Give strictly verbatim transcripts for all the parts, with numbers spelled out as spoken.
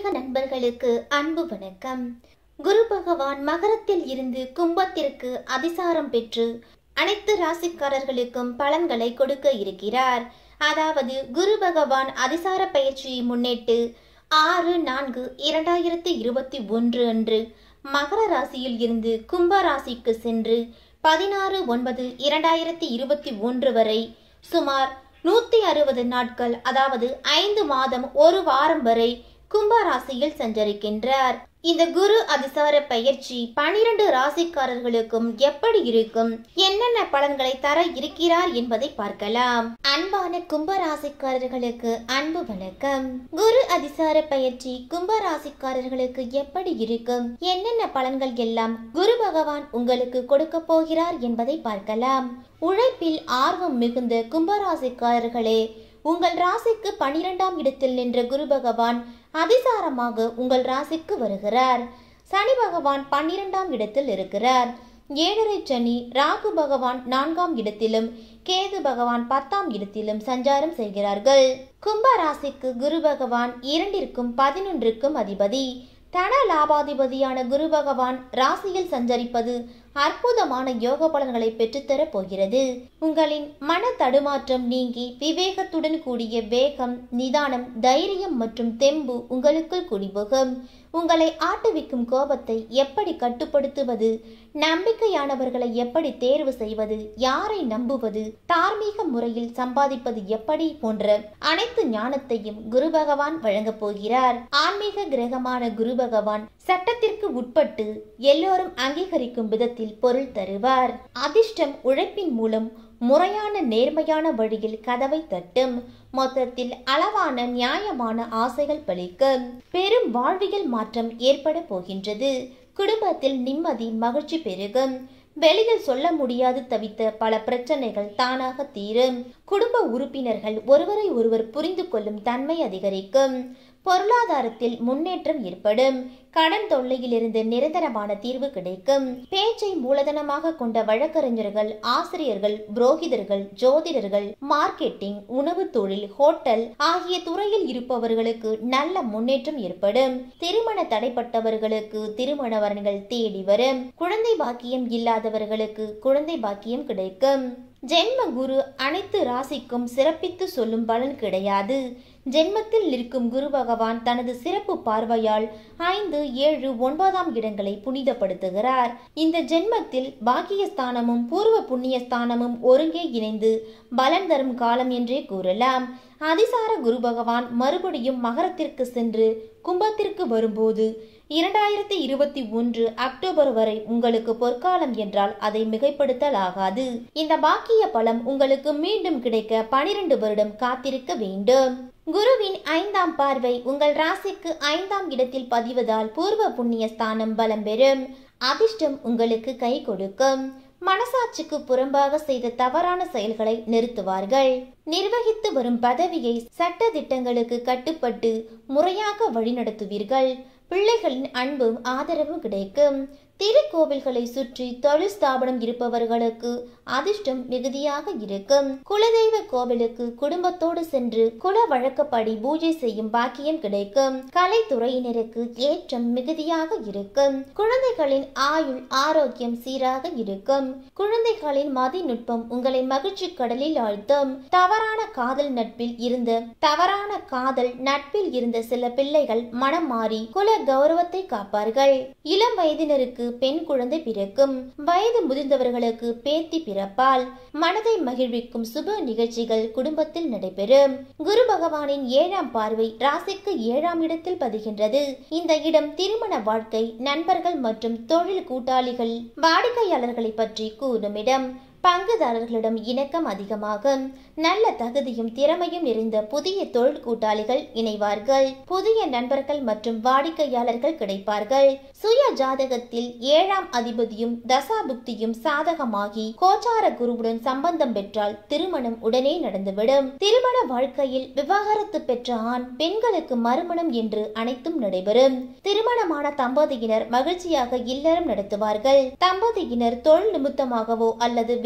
ஆன்மீக நண்பர்களுக்கு அன்பு வணக்கம். குரு பகவான் மகரத்தில் இருந்து கும்பத்திற்கு அதிசாரம் பெற்று அனைத்து ராசிக்காரர்களுக்கும் பலன்களை கொடுக்க இருக்கிறார். அதாவது குரு பகவான் அதிசார பயிற்சியை முன்னிட்டு ஆறு நான்கு இரண்டாயிரத்தி இருபத்தி ஒன்று அன்று மகர ராசியில் இருந்து கும்ப ராசிக்கு சென்று பதினாறு ஒன்பது இரண்டாயிரத்தி இருபத்தி ஒன்று வரை சுமார் நூத்தி அறுபது நாட்கள், அதாவது ஐந்து மாதம் ஒரு வாரம் வரை கும்ப ராசியில் சஞ்சரிக்கின்றார். இந்த குரு அதிசார பயிற்சி பனிரெண்டு ராசிக்காரர்களுக்கும் எப்படி இருக்கும், என்னென்ன பலன்களை தர இருக்கிறார் என்பதை பார்க்கலாம். அன்பான கும்ப ராசிக்காரர்களுக்கு அன்பு வணக்கம். குரு அதிசார பயிற்சி கும்ப ராசிக்காரர்களுக்கு எப்படி இருக்கும், என்னென்ன பலன்கள் எல்லாம் குரு பகவான் உங்களுக்கு கொடுக்க போகிறார் என்பதை பார்க்கலாம். உழைப்பில் ஆர்வம் மிகுந்த கும்பராசிக்காரர்களே, உங்கள் ராசிக்கு பனிரெண்டாம் இடத்தில் நின்ற குரு பகவான் அதிசாரமாக உங்கள் ராசிக்கு வருகிறார். சனி பகவான் பன்னிரெண்டாம் இடத்தில் இருக்கிறார். ஏழரை சனி ராகு பகவான் நான்காம் இடத்திலும் கேது பகவான் பத்தாம் இடத்திலும் சஞ்சாரம் செய்கிறார்கள். கும்ப ராசிக்கு குரு பகவான் இரண்டிற்கும் பதினொன்றுக்கும் அதிபதி. தன லாபாதிபதியான குரு பகவான் ராசியில் சஞ்சரிப்பது அற்புதமான யோக பலன்களை பெற்றுத்தர போகிறது. உங்களின் மன தடுமாற்றம் நீங்கி விவேகத்துடன் கூடிய வேகம், நிதானம், தைரியம் மற்றும் தெம்பு உங்களுக்குள் குடிபுகும். உங்களை ஆட்டுவிக்கும் கோபத்தை எப்படி கட்டுப்படுத்துவது, நம்பிக்கையானவர்களை எப்படி தேர்வு செய்வது, யாரை நம்புவது, தார்மீக முறையில் சம்பாதிப்பது எப்படி போன்ற அனைத்து ஞானத்தையும் குரு பகவான் வழங்க போகிறார். ஆன்மீக கிரகமான குரு பகவான் சட்டத்திற்கு உட்பட்டு எல்லோரும் அங்கீகரிக்கும் விதத்தில் பொருள் தருவார். அதிர்ஷ்டம் உழைப்பின் மூலம் முறையான நேர்மையான வழியில் கதவை தட்டும். மொத்தத்தில் அளவான நியாயமான ஆசைகள் பலிக்கும். பெரும் வாழ்வியல் மாற்றம் ஏற்பட போகின்றது. குடும்பத்தில் நிம்மதி, மகிழ்ச்சி பெருகும். வெளியில் சொல்ல முடியாது தவித்த பல பிரச்சனைகள் தானாக தீரும். குடும்ப உறுப்பினர்கள் ஒருவரை ஒருவர் புரிந்து கொள்ளும் தன்மை அதிகரிக்கும். பொருளாதாரத்தில் முன்னேற்றம் ஏற்படும். கடன் தொல்லையிலிருந்து நிரந்தரமான தீர்வு கிடைக்கும். பேச்சை மூலதனமாக கொண்ட வழக்கறிஞர்கள், ஆசிரியர்கள், புரோகிதர்கள், ஜோதிடர்கள், மார்க்கெட்டிங், உணவு தொழில், ஹோட்டல் ஆகிய துறையில் இருப்பவர்களுக்கு நல்ல முன்னேற்றம் ஏற்படும். திருமண தடைப்பட்டவர்களுக்கு திருமண வரன்கள் தேடி வரும். குழந்தை பாக்கியம் இல்லாதவர்களுக்கு குழந்தை பாக்கியம் கிடைக்கும். ஜென்ம குரு அனைத்து ராசிக்கும் சிறப்பித்து சொல்லும் பலன் கிடையாது. ஜென்மத்தில் நிற்கும் குரு பகவான் தனது சிறப்பு பார்வையால் ஐந்து ஏழு ஒன்பதாம் இடங்களை புனிதப்படுத்துகிறார். இந்த ஜென்மத்தில் பாக்கியஸ்தானமும் பூர்வ புண்ணியஸ்தானமும் ஒருங்கே இணைந்து பலன் தரும் காலம் என்றே கூறலாம். அதிசார குரு பகவான் மறுபடியும் மகரத்திற்கு சென்று கும்பத்திற்கு வரும்போது இரண்டாயிரத்தி இருபத்தி ஒன்று அக்டோபர் வரை உங்களுக்கு பொற்காலம் என்றால் அதை மிகைப்படுத்தலாகாது. இந்த பாக்கிய பலம் உங்களுக்கு மீண்டும் கிடைக்க பனிரெண்டு வருடம் காத்திருக்க வேண்டும். குருவின் ஐந்தாம் பார்வை உங்கள் ராசிக்கு ஐந்தாம் இடத்தில் பதிவதால் பூர்வ புண்ணிய ஸ்தானம் பலம் பெறும். அதிர்ஷ்டம் உங்களுக்கு கை கொடுக்கும். மனசாட்சிக்கு புறம்பாக செய்த தவறான செயல்களை நிறுத்துவார்கள். நிர்வகித்து வரும் பதவியை சட்ட திட்டங்களுக்கு கட்டுப்பட்டு முறையாக வழிநடத்துவீர்கள். பிள்ளைகளின் அன்பும் ஆதரவும் கிடைக்கும். திருக்கோவில்களை சுற்றி தொழில் ஸ்தாபனம் இருப்பவர்களுக்கு அதிர்ஷ்டம் மிகுதியாக இருக்கும். குலதெய்வ கோவிலுக்கு குடும்பத்தோடு சென்று குல வழக்கப்படி பூஜை செய்யும் பாக்கியம் கிடைக்கும். கலைத்துறையினருக்கு ஏற்றம் மிகுதியாக இருக்கும். குழந்தைகளின் ஆயுள் ஆரோக்கியம் சீராக இருக்கும். குழந்தைகளின் மதிநுட்பம் உங்களை மகிழ்ச்சி கடலில் ஆழ்த்தும். தவறான காதல் நட்பில் இருந்த தவறான காதல் நட்பில் இருந்த சில பிள்ளைகள் மனம் மாறி குல கௌரவத்தை காப்பார்கள். இளம் வயதினருக்கு பெண் குழந்தை பிறக்கும். வயது முதிர்ந்தவர்களுக்கு பேத்தி பிறப்பால். மனதை மகிழ்விக்கும் சுப நிகழ்ச்சிகள் குடும்பத்தில் நடைபெறும். குரு பகவானின் ஏழாம் பார்வை ராசிக்கு ஏழாம் இடத்தில் பதிகின்றது. இந்த இடம் திருமண வாழ்க்கை, நண்பர்கள் மற்றும் தொழில் கூட்டாளிகள், வாடிக்கையாளர்களை பற்றி கூறும் இடம். பங்குதாரர்களிடம் இணக்கம் அதிகமாகும். நல்ல தகுதியும் திறமையும் நிறைந்த புதிய தொழில் கூட்டாளிகள் இணைவார்கள். புதிய நண்பர்கள் மற்றும் வாடிக்கையாளர்கள் கிடைப்பார்கள். சுய ஜாதகத்தில் ஏழாம் அதிபதியும் தசாபுக்தியும் சாதகமாகி கோச்சார குருவுடன் சம்பந்தம் பெற்றால் திருமணம் உடனே நடந்துவிடும். திருமண வாழ்க்கையில் விவாகரத்து பெற்ற ஆண் பெண்களுக்கு மறுமணம் என்று அனைத்தும் நடைபெறும். திருமணமான தம்பதியினர் மகிழ்ச்சியாக இல்லறம் நடத்துவார்கள். தம்பதியினர் தொழில் நிமித்தமாகவோ அல்லது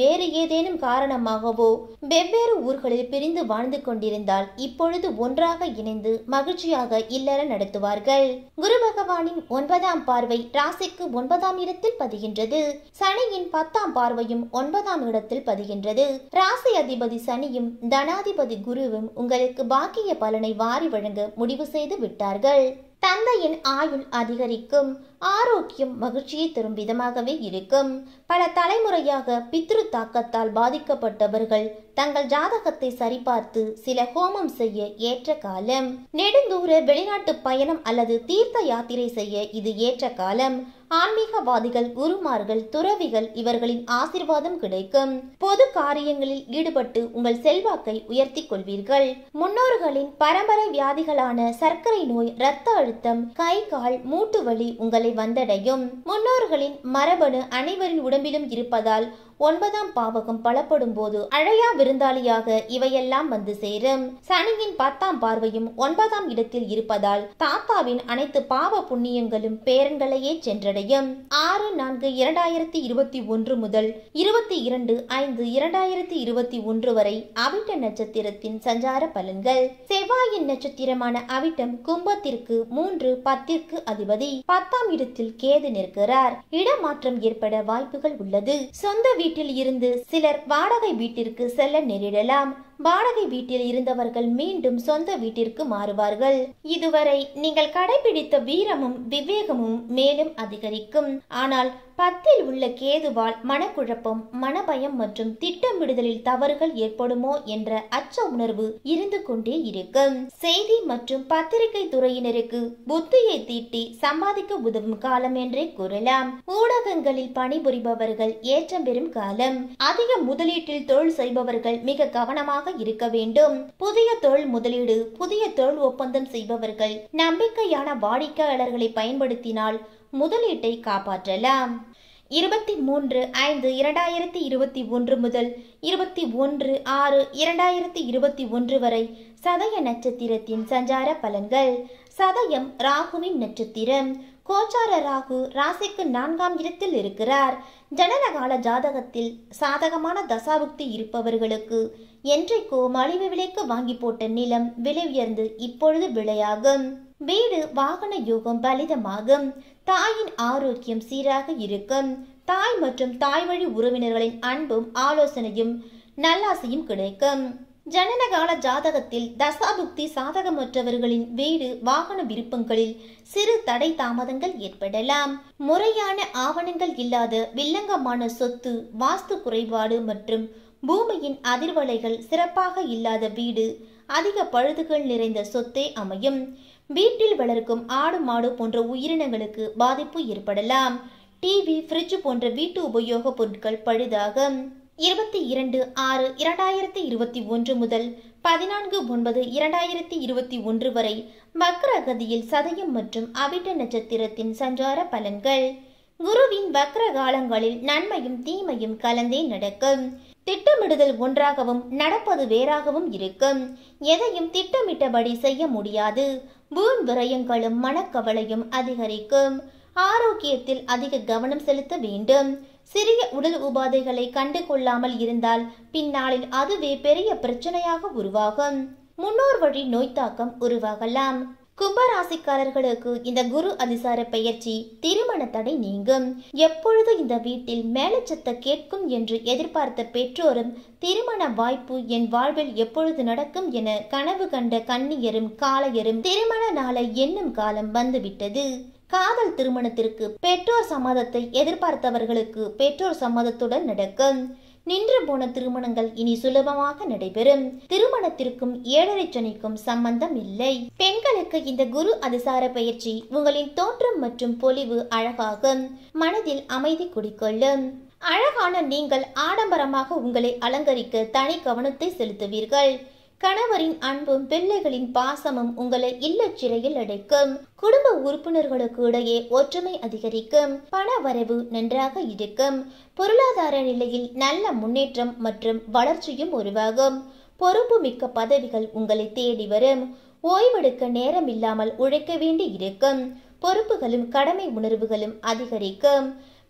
வேறு ஏதேனும் காரணமாகவோ வெவ்வேறு ஊர்களில் பிரிந்து வாழ்ந்து கொண்டிருந்தால் இப்பொழுது ஒன்றாக இணைந்து மகிழ்ச்சியாக இல்லற நடத்துவார்கள். குரு பகவானின் ஒன்பதாம் பார்வை ராசிக்கு ஒன்பதாம் இடத்தில் பதிகின்றது. சனியின் பத்தாம் பார்வையும் ஒன்பதாம் இடத்தில் பதிகின்றது. ராசி அதிபதி சனியும் தனாதிபதி குருவும் உங்களுக்கு பாக்கிய பலனை வாரி வழங்க முடிவு செய்து விட்டார்கள். தந்தையின் ஆயுள் அதிகரிக்கும். ஆரோக்கியம் மகிழ்ச்சியை தரும் விதமாகவே இருக்கும். பல தலைமுறையாக பித்ரு தாக்கத்தால் பாதிக்கப்பட்டவர்கள் தங்கள் ஜாதகத்தை சரிபார்த்து சில ஹோமம் செய்ய ஏற்ற காலம். நெடுந்தூர வெளிநாட்டு பயணம் அல்லது தீர்த்த யாத்திரை செய்ய இது ஏற்ற காலம். ஆன்மீகவாதிகள், குருமார்கள், துறவிகள் இவர்களின் ஆசீர்வாதம் கிடைக்கும். பொது காரியங்களில் ஈடுபட்டு உங்கள் செல்வாக்கை உயர்த்தி கொள்வீர்கள். முன்னோர்களின் பரம்பரை வியாதிகளான சர்க்கரை நோய், இரத்த அழுத்தம், கை கால் மூட்டு வலி உங்களை வந்தடையும். முன்னோர்களின் மரபணு அனைவரின் உடம்பிலும் இருப்பதால் ஒன்பதாம் பாவகம் பலப்படும் போது அழையா விருந்தாளியாக இவையெல்லாம் வந்து சேரும். சனியின் பத்தாம் பார்வையும் ஒன்பதாம் இடத்தில் இருப்பதால் தாத்தாவின் அனைத்து பாவ புண்ணியங்களும் பேரன்களையே சென்றடையும். ஆறு நான்கு இரண்டாயிரத்தி இருபத்தி ஒன்று முதல் இருபத்தி இரண்டு ஐந்து இரண்டாயிரத்தி இருபத்தி ஒன்று வரை அவிட்ட நட்சத்திரத்தின் சஞ்சார பலன்கள். செவ்வாயின் நட்சத்திரமான அவிட்டம் கும்பத்திற்கு மூன்று பத்திற்கு அதிபதி. பத்தாம் இடத்தில் கேது நிற்கிறார். இடமாற்றம் ஏற்பட வாய்ப்புகள் உள்ளது. சொந்த வீட்டில் இருந்து சிலர் வாடகை வீட்டிற்கு செல்ல நேரிடலாம். வாடகை வீட்டில் இருந்தவர்கள் மீண்டும் சொந்த வீட்டிற்கு மாறுவார்கள். இதுவரை நீங்கள் கடைபிடித்த வீரமும் விவேகமும் மேலும் அதிகரிக்கும். ஆனால் பத்தில் உள்ள கேதுவால் மனக்குழப்பம், மனபயம் மற்றும் திட்டமிடுதலில் தவறுகள் ஏற்படுமோ என்ற அச்ச உணர்வு இருந்து கொண்டே இருக்கும். செய்தி மற்றும் பத்திரிகை துறையினருக்கு புத்தியை தீட்டி சம்பாதிக்க உதவும் காலம் என்றே கூறலாம். ஊடகங்களில் பணிபுரிபவர்கள் ஏற்றம் பெறும் காலம். அதிக முதலீட்டில் தொழில் செய்பவர்கள் மிக கவனமாக இருக்க வேண்டும். புதிய தொழில் முதலீடு, புதிய தொழில் ஒப்பந்தம் செய்பவர்கள் நம்பிக்கையான வாடிக்கையாளர்களை பயன்படுத்தினால் முதலீட்டை காப்பாற்றலாம். இருபத்தி மூன்று ஐந்து இரண்டாயிரத்தி இருபத்தி ஒன்று முதல் இருபத்தி ஒன்று ஆறு இரண்டாயிரத்தி இருபத்தி ஒன்று வரை சதய நட்சத்திரத்தின் சஞ்சார பலன்கள். சதயம் ராகுவின் நட்சத்திரம். கோச்சார ராகு ராசிக்கு நான்காம் இடத்தில் இருக்கிறார். ஜனனகால ஜாதகத்தில் சாதகமான தசாபுக்தி இருப்பவர்களுக்கு என்றைக்கோ மலிவு விலைக்கு வாங்கி போட்ட நிலம் விலை உயர்ந்து இப்பொழுது விலையாகும். வீடு வாகன யோகம் பலிதமாகும். தாயின் ஆரோக்கியம் சீராக இருக்கும். தாய் மற்றும் தாய் வழி உறவினர்களின் அன்பும் ஆலோசனையும் நல்லாசையும் கிடைக்கும். ஜனனகால ஜாதகத்தில் தசாபுக்தி சாதகமற்றவர்களின் வீடு வாகன விருப்பங்களில் சிறு தடை தாமதங்கள் ஏற்படலாம். முறையான ஆவணங்கள் இல்லாத வில்லங்கமான சொத்து, வாஸ்து குறைபாடு மற்றும் பூமியின் அதிர்வலைகள் சிறப்பாக இல்லாத வீடு, அதிக பழுதுகள் நிறைந்த சொத்தே அமையும். வீட்டில் வளர்க்கும் ஆடு மாடு போன்ற உயிரினங்களுக்கு பாதிப்பு ஏற்படலாம். டிவி, ஃப்ரிட்ஜ் போன்ற வீட்டு உபயோக பொருட்கள் பழுதாகும். இருபத்தி இரண்டு ஆறு இரண்டாயிரத்தி இருபத்தி ஒன்று முதல் பதினான்கு ஒன்பது இரண்டாயிரத்தி இருபத்தி ஒன்று வரை வக்ரகதியில் சதயம் மற்றும் அவிட்ட நட்சத்திரத்தின் சஞ்சார பலன்கள். குருவின் வக்ர காலங்களில் நன்மையும் தீமையும் கலந்தே நடக்கும். திட்டமிடுதல் ஒன்றாகவும் நடப்பது வேறாகவும் இருக்கும். எதையும் திட்டமிட்டபடி செய்ய முடியாது. வீண் விரயங்களும் மனக்கவலையும் அதிகரிக்கும். ஆரோக்கியத்தில் அதிக கவனம் செலுத்த வேண்டும். சிறிய உடல் உபாதைகளை கண்டு கொள்ளாமல் இருந்தால் பின்னாளில் அதுவே பெரிய பிரச்சனையாக உருவாகும். முன்னோர் வழி நோய் தாக்கம் உருவாகலாம். கும்பராசிக்காரர்களுக்கு இந்த குரு அதிசார பெயர்ச்சி திருமண தடை நீங்கும். எப்பொழுது இந்த வீட்டில் மேலச்சத்த கேட்கும் என்று எதிர்பார்த்த பெற்றோரும் திருமண வாய்ப்பு என் வாழ்வில் எப்பொழுது நடக்கும் என கனவு கண்ட கன்னியரும் காளையரும் திருமண நாளை எண்ணும் காலம் வந்துவிட்டது. காதல் திருமணத்திற்கு பெற்றோர் சம்மதத்தை எதிர்பார்த்தவர்களுக்கு பெற்றோர் சம்மதத்துடன் நடக்கும். நின்று போன திருமணங்கள் இனி சுலபமாக நடைபெறும். திருமணத்திற்கும் ஏழரை சனிக்கும் சம்பந்தம் இல்லை. பெண்களுக்கு இந்த குரு அதிசார பயிற்சி உங்களின் தோற்றம் மற்றும் பொலிவு அழகாகும். மனதில் அமைதி குடிக்கொள்ளும். அழகான நீங்கள் ஆடம்பரமாக உங்களை அலங்கரிக்க தனி கவனத்தை செலுத்துவீர்கள். கணவரின் அன்பும் பிள்ளைகளின் பாசமும் உங்களை இல்லச் சிறையில் அடைக்கும். குடும்ப உறுப்பினர்களுக்கு இடையே ஒற்றுமை அதிகரிக்கும். பண வரவு நன்றாக இருக்கும். பொருளாதார நிலையில் நல்ல முன்னேற்றம் மற்றும் வளர்ச்சியும் உருவாகும். பொறுப்பு மிக்க பதவிகள் உங்களை தேடி வரும். ஓய்வெடுக்க நேரம் இல்லாமல் உழைக்க வேண்டி இருக்கும். பொறுப்புகளும் கடமை உணர்வுகளும் அதிகரிக்கும்.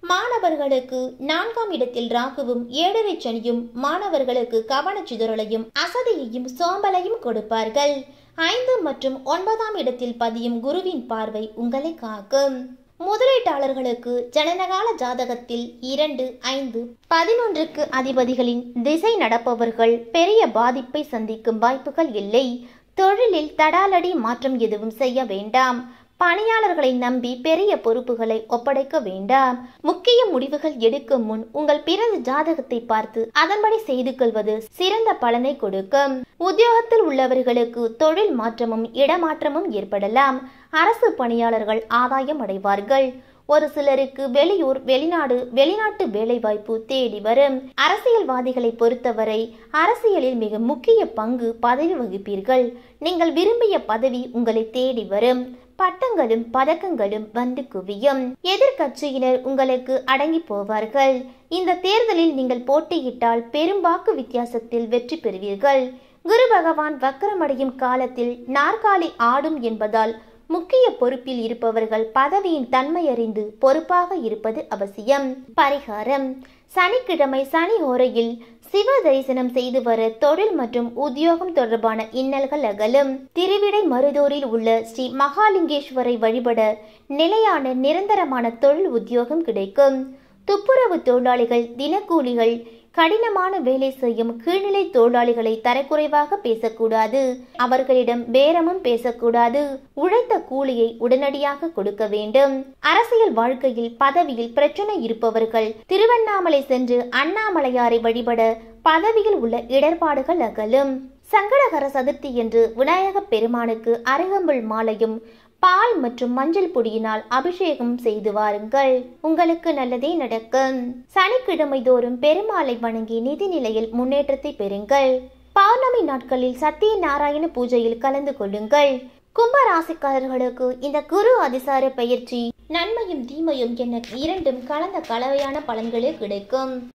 மாணவர்களுக்கு நான்காம் இடத்தில் ராகுவும் ஏழரை சனியும் மாணவர்களுக்கு கவனச்சிதறலையும் அசதியையும் சோம்பலையும் கொடுப்பார்கள். ஐந்து மற்றும் ஒன்பதாம் இடத்தில் பதியும் குருவின் பார்வை உங்களை காக்கும். முதலீட்டாளர்களுக்கு ஜனனகால ஜாதகத்தில் இரண்டு ஐந்து பதினொன்றுக்கு அதிபதிகளின் திசை நடப்பவர்கள் பெரிய பாதிப்பை சந்திக்கும் வாய்ப்புகள் இல்லை. தொழிலில் தடாலடி மாற்றம் எதுவும் செய்ய வேண்டாம். பணியாளர்களை நம்பி பெரிய பொறுப்புகளை ஒப்படைக்க வேண்டாம். முக்கிய முடிவுகள் எடுக்கும் முன் உங்கள் பிறந்த ஜாதகத்தை பார்த்து அதன்படி செய்து கொள்வது சிறந்த பலனை கொடுக்கும். உத்தியோகத்தில் உள்ளவர்களுக்கு தொழில் மாற்றமும் இடமாற்றமும் ஏற்படலாம். அரசு பணியாளர்கள் ஆதாயம் அடைவார்கள். ஒரு சிலருக்கு வெளியூர் வெளிநாடு வெளிநாட்டு வேலை வாய்ப்பு தேடி வரும். அரசியல்வாதிகளை பொறுத்தவரை அரசியலில் மிக முக்கிய பங்கு பதவி வகிப்பீர்கள். நீங்கள் விரும்பிய பதவி உங்களை தேடி வரும். பட்டங்களும் பதக்கங்களும் வந்து குவியும். எதிர்கட்சியினர் உங்களுக்கு அடங்கி போவார்கள். இந்த தேர்தலில் நீங்கள் போட்டியிட்டால் பெரும்பாக்கு வித்தியாசத்தில் வெற்றி பெறுவீர்கள். குரு பகவான் வக்கரமடையும் காலத்தில் நாற்காலி ஆடும் என்பதால் முக்கிய பொறுப்பில் இருப்பவர்கள் பதவியின் தன்மை அறிந்து பொறுப்பாக இருப்பது அவசியம். பரிகாரம்: சனிக்கிழமை சனி ஓரையில் சிவ தரிசனம் செய்து வர தொழில் மற்றும் உத்தியோகம் தொடர்பான இன்னல்கள் அகலும். திருவிடை மருதூரில் உள்ள ஸ்ரீ மகாலிங்கேஸ்வரை வழிபட நிலையான நிரந்தரமான தொழில் உத்தியோகம் கிடைக்கும். துப்புரவு தொழிலாளிகள், தினக்கூலிகள், கடினமான வேலை செய்யும் கீழ்நிலை தொழிலாளிகளை தரக்குறைவாக பேசக்கூடாது. அவர்களிடம் பேரமும் பேசக்கூடாது. உழைத்த கூலியை உடனடியாக கொடுக்க வேண்டும். அரசியல் வாழ்க்கையில் பதவியில் பிரச்சனை இருப்பவர்கள் திருவண்ணாமலை சென்று அண்ணாமலையாரை வழிபட பதவியில் உள்ள இடர்பாடுகள் அகலும். சங்கடகர சதுர்த்தி என்று விநாயக பெருமானுக்கு அருகம்புல் மாலையும் பால் மற்றும் மஞ்சள் பொடியினால் அபிஷேகம் செய்து வாருங்கள். உங்களுக்கு நல்லதே நடக்கும். சனிக்கிழமை தோறும் பெருமாளை வணங்கி நிதி நிலையில் முன்னேற்றத்தை பெறுங்கள். பௌர்ணமி நாட்களில் சத்திய நாராயண பூஜையில் கலந்து கொள்ளுங்கள். கும்ப ராசிக்காரர்களுக்கு இந்த குரு அதிசார பயிற்சி நன்மையும் தீமையும் என இரண்டும் கலந்த கலவையான பலன்களே கிடைக்கும்.